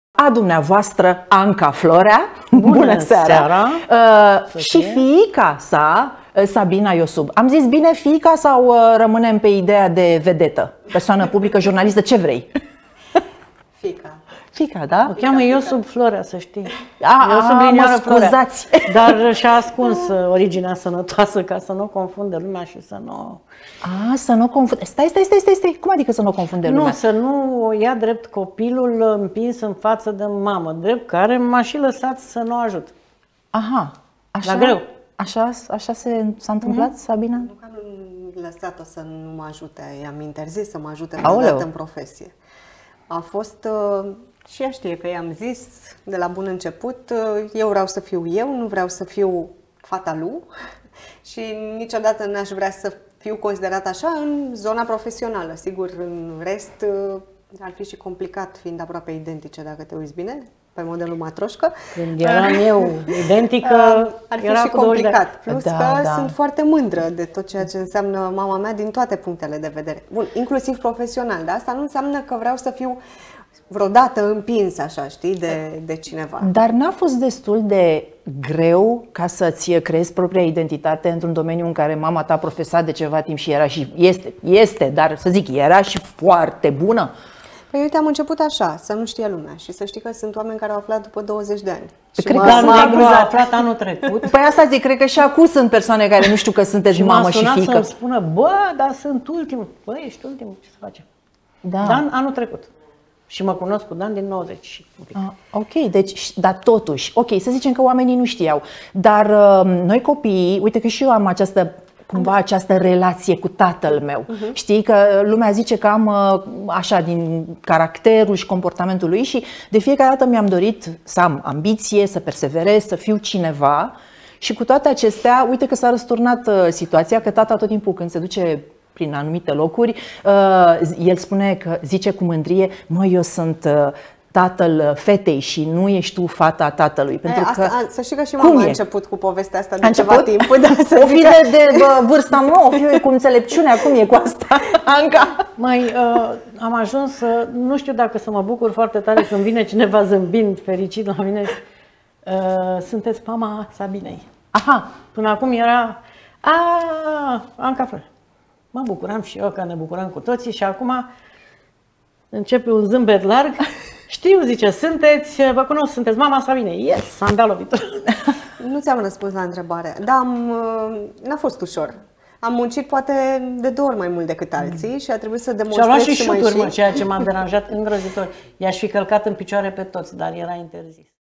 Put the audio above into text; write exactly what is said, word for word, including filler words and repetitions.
a dumneavoastră, Anca Florea, bună, bună seara, seara. Uh, și fiica sa, Sabina Iosub. Am zis bine fiica sau uh, rămânem pe ideea de vedetă, persoană publică, jurnalistă, ce vrei? Fiica. Fiica, da? O cheamă Iosub Florea, să știi. A, Iosub a, Linioară mă scuzați. Florea. Dar și-a ascuns originea sănătoasă ca să nu confunde lumea și să nu... A, să nu confunde. Stai, stai, stai, stai, stai. Cum adică să nu confunde lumea? Nu, să nu o ia drept copilul împins în față de mamă, drept care m-a și lăsat să nu ajut. Aha. Așa, La greu. Așa, așa s-a întâmplat, mm-hmm. Sabina? Nu că nu lăsat-o să nu mă ajute, i-am interzis să mă ajute vreodată în profesie. A fost... Uh, și ea știe că i-am zis de la bun început, uh, eu vreau să fiu eu, nu vreau să fiu fata lui și niciodată n-aș vrea să fiu considerată așa în zona profesională. Sigur, în rest uh, ar fi și complicat, fiind aproape identice, dacă te uiți bine, pe modelul matroșcă. Când eram eu identică, ar fi era și complicat. Plus da, că da. sunt foarte mândră de tot ceea ce înseamnă mama mea din toate punctele de vedere. Bun, inclusiv profesional, dar asta nu înseamnă că vreau să fiu vreodată împins, așa, știi, de, de cineva. Dar n-a fost destul de greu ca să-ți creezi propria identitate într-un domeniu în care mama ta profesa de ceva timp și era și este, este, dar să zic, era și foarte bună? Păi uite, am început așa, să nu știe lumea și să știi că sunt oameni care au aflat după douăzeci de ani. Și cred că m-am aflat anul trecut. Păi asta zic, cred că și acum sunt persoane care nu știu că sunteți și mamă și fiică. să-mi spună, bă, dar sunt ultimul. Bă, ești ultimul, ce să facem? Da. Dan anul trecut. Și mă cunosc cu Dan din nouăzeci și un pic. Ah, ok, deci, dar totuși, ok, să zicem că oamenii nu știau, dar uh, noi copiii, uite că și eu am această, cumva această relație cu tatăl meu. Uh-huh. Știi că lumea zice că am uh, așa din caracterul și comportamentul lui și de fiecare dată mi-am dorit să am ambiție, să perseverez, să fiu cineva și cu toate acestea, uite că s-a răsturnat uh, situația, că tata tot timpul când se duce prin anumite locuri, uh, el spune că, zice cu mândrie, măi, eu sunt uh, tatăl fetei și nu ești tu fata tatălui. Pentru e, asta, că, a, să știi că și mama a început cu povestea asta de a ceva timp. Da, o fi de, de bă, vârsta mea, o fi cu înțelepciunea, cum e cu asta, Anca? Mai uh, am ajuns să, nu știu dacă să mă bucur foarte tare când vine cineva zâmbind, fericit la mine, uh, sunteți mama Sabinei. Aha. Până acum era, a, Anca Florea. Mă bucuram și eu că ne bucuram cu toții și acum începe un zâmbet larg. Știu, zice, sunteți, vă cunosc, sunteți mama Sabinei. Yes, am dat lovitură. Nu ți-am răspuns la întrebare, dar n-a fost ușor. Am muncit poate de două ori mai mult decât alții și a trebuit să demonstrez și a luat și și mai șuturi, și... mă, ceea ce m-a deranjat îngrozitor. I-aș fi călcat în picioare pe toți, dar era interzis.